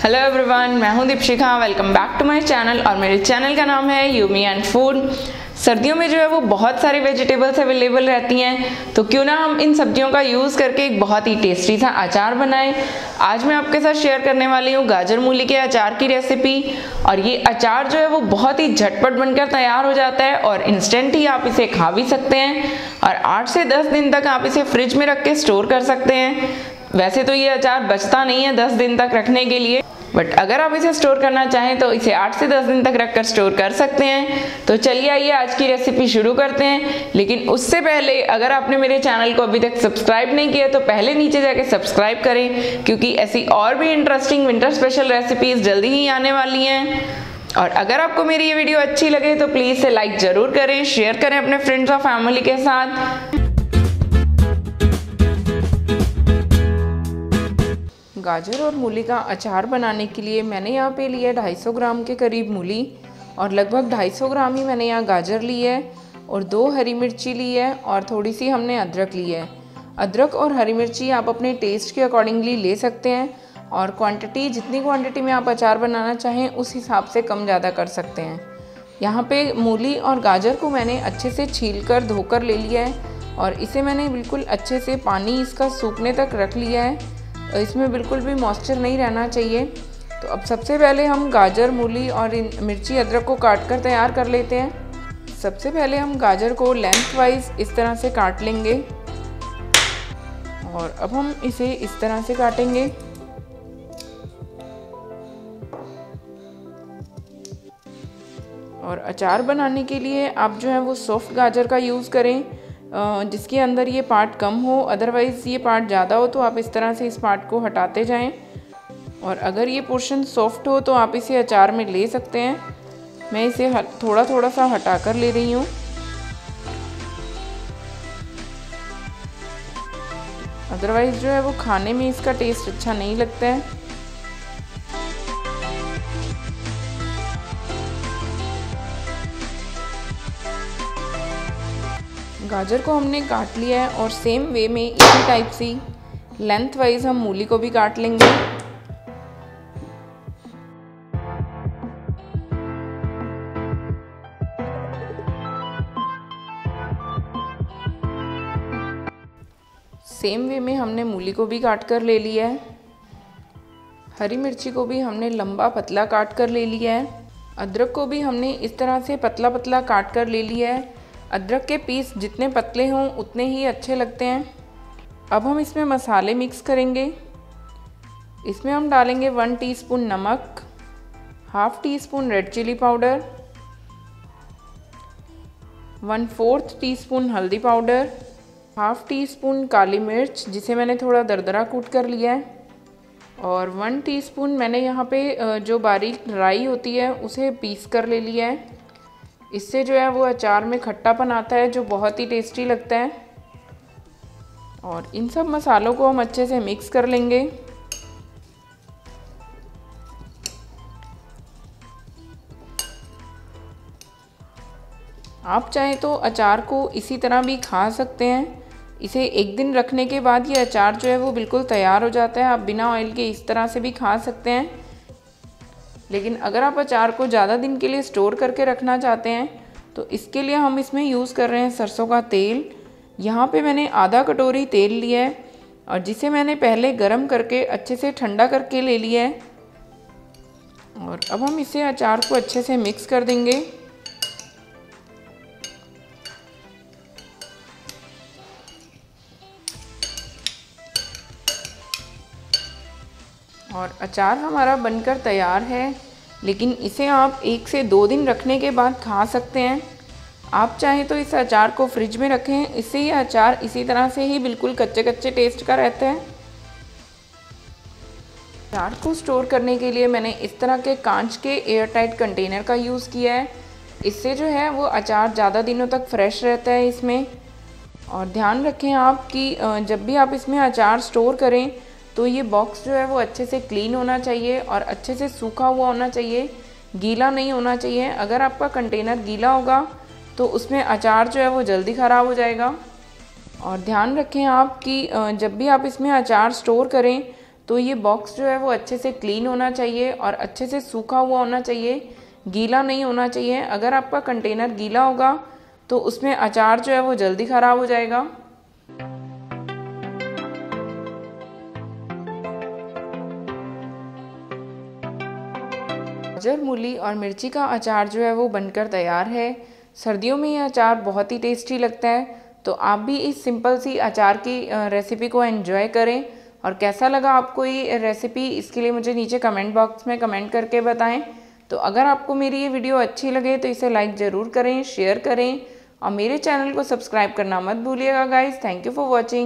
Hello everyone, मैं हूं Deepshikha. Welcome back to my channel और मेरे चैनल का नाम है यूमी एंड फूड। सर्दियों में जो है वो बहुत सारी वेजिटेबल्स अवेलेबल रहती हैं, तो क्यों ना हम इन सब्जियों का यूज़ करके एक बहुत ही टेस्टी सा अचार बनाएं। आज मैं आपके साथ शेयर करने वाली हूँ गाजर मूली के अचार की रेसिपी। और ये अचार जो है वो बहुत ही झटपट बनकर तैयार हो जाता है और इंस्टेंट ही आप इसे खा भी सकते हैं और 8 से 10 दिन तक आप इसे फ्रिज में रख के स्टोर कर सकते हैं। वैसे तो ये अचार बचता नहीं है 10 दिन तक रखने के लिए, बट अगर आप इसे स्टोर करना चाहें तो इसे 8 से 10 दिन तक रखकर स्टोर कर सकते हैं। तो चलिए आइए आज की रेसिपी शुरू करते हैं। लेकिन उससे पहले अगर आपने मेरे चैनल को अभी तक सब्सक्राइब नहीं किया तो पहले नीचे जाके सब्सक्राइब करें, क्योंकि ऐसी और भी इंटरेस्टिंग विंटर स्पेशल रेसिपीज जल्दी ही आने वाली हैं। और अगर आपको मेरी ये वीडियो अच्छी लगे तो प्लीज़ इसे लाइक ज़रूर करें, शेयर करें अपने फ्रेंड्स और फैमिली के साथ। गाजर और मूली का अचार बनाने के लिए मैंने यहाँ पे लिया 250 ग्राम के करीब मूली और लगभग 250 ग्राम ही मैंने यहाँ गाजर ली है और 2 हरी मिर्ची ली है और थोड़ी सी हमने अदरक ली है। अदरक और हरी मिर्ची आप अपने टेस्ट के अकॉर्डिंगली ले सकते हैं और क्वांटिटी जितनी क्वांटिटी में आप अचार बनाना चाहें उस हिसाब से कम ज़्यादा कर सकते हैं। यहाँ पे मूली और गाजर को मैंने अच्छे से छील कर धोकर ले लिया है और इसे मैंने बिल्कुल अच्छे से पानी इसका सूखने तक रख लिया है। इसमें बिल्कुल भी मॉइस्चर नहीं रहना चाहिए। तो अब सबसे पहले हम गाजर, मूली और मिर्ची, अदरक को काट कर तैयार कर लेते हैं। सबसे पहले हम गाजर को लेंथ वाइज इस तरह से काट लेंगे और अब हम इसे इस तरह से काटेंगे। और अचार बनाने के लिए आप जो है वो सॉफ्ट गाजर का यूज़ करें जिसके अंदर ये पार्ट कम हो, अदरवाइज़ ये पार्ट ज़्यादा हो तो आप इस तरह से इस पार्ट को हटाते जाएं। और अगर ये पोर्शन सॉफ्ट हो तो आप इसे अचार में ले सकते हैं। मैं इसे थोड़ा थोड़ा सा हटा कर ले रही हूँ। अदरवाइज़ जो है वो खाने में इसका टेस्ट अच्छा नहीं लगता है। गाजर को हमने काट लिया है और सेम वे में इसी टाइप से लेंथ वाइज हम मूली को भी काट लेंगे। सेम वे में हमने मूली को भी काट कर ले लिया है। हरी मिर्ची को भी हमने लंबा पतला काट कर ले लिया है। अदरक को भी हमने इस तरह से पतला पतला काट कर ले लिया है। अदरक के पीस जितने पतले हों उतने ही अच्छे लगते हैं। अब हम इसमें मसाले मिक्स करेंगे। इसमें हम डालेंगे 1 टीस्पून नमक, half teaspoon red chilli powder, 1/4 teaspoon हल्दी पाउडर, हाफ टी स्पून काली मिर्च जिसे मैंने थोड़ा दरदरा कूट कर लिया है और 1 टीस्पून मैंने यहाँ पे जो बारीक राई होती है उसे पीस कर ले लिया है। इससे जो है वो अचार में खट्टापन आता है जो बहुत ही टेस्टी लगता है। और इन सब मसालों को हम अच्छे से मिक्स कर लेंगे। आप चाहें तो अचार को इसी तरह भी खा सकते हैं। इसे एक दिन रखने के बाद ये अचार जो है वो बिल्कुल तैयार हो जाता है। आप बिना ऑयल के इस तरह से भी खा सकते हैं। लेकिन अगर आप अचार को ज़्यादा दिन के लिए स्टोर करके रखना चाहते हैं तो इसके लिए हम इसमें यूज़ कर रहे हैं सरसों का तेल। यहाँ पे मैंने आधा कटोरी तेल लिया है और जिसे मैंने पहले गरम करके अच्छे से ठंडा करके ले लिया है। और अब हम इसे अचार को अच्छे से मिक्स कर देंगे। और अचार हमारा बनकर तैयार है, लेकिन इसे आप 1 से 2 दिन रखने के बाद खा सकते हैं। आप चाहें तो इस अचार को फ्रिज में रखें, इससे ये अचार इसी तरह से ही बिल्कुल कच्चे कच्चे टेस्ट का रहता है। अचार को स्टोर करने के लिए मैंने इस तरह के कांच के एयर टाइट कंटेनर का यूज़ किया है। इससे जो है वो अचार ज़्यादा दिनों तक फ्रेश रहता है इसमें। और ध्यान रखें आप कि जब भी आप इसमें अचार स्टोर करें तो ये बॉक्स जो है वो अच्छे से क्लीन होना चाहिए और अच्छे से सूखा हुआ होना चाहिए, गीला नहीं होना चाहिए। अगर आपका कंटेनर गीला होगा तो उसमें अचार जो है वो जल्दी ख़राब हो जाएगा। और ध्यान रखें आप कि जब भी आप इसमें अचार स्टोर करें तो ये बॉक्स जो है वो अच्छे से क्लीन होना चाहिए और अच्छे से सूखा हुआ होना चाहिए, गीला नहीं होना चाहिए। अगर आपका कंटेनर गीला होगा तो उसमें अचार जो है वो जल्दी ख़राब हो जाएगा। गाजर, मूली और मिर्ची का अचार जो है वो बनकर तैयार है। सर्दियों में ये अचार बहुत ही टेस्टी लगता है, तो आप भी इस सिंपल सी अचार की रेसिपी को एंजॉय करें। और कैसा लगा आपको ये रेसिपी, इसके लिए मुझे नीचे कमेंट बॉक्स में कमेंट करके बताएं। तो अगर आपको मेरी ये वीडियो अच्छी लगे तो इसे लाइक ज़रूर करें, शेयर करें और मेरे चैनल को सब्सक्राइब करना मत भूलिएगा guys. Thank you for watching.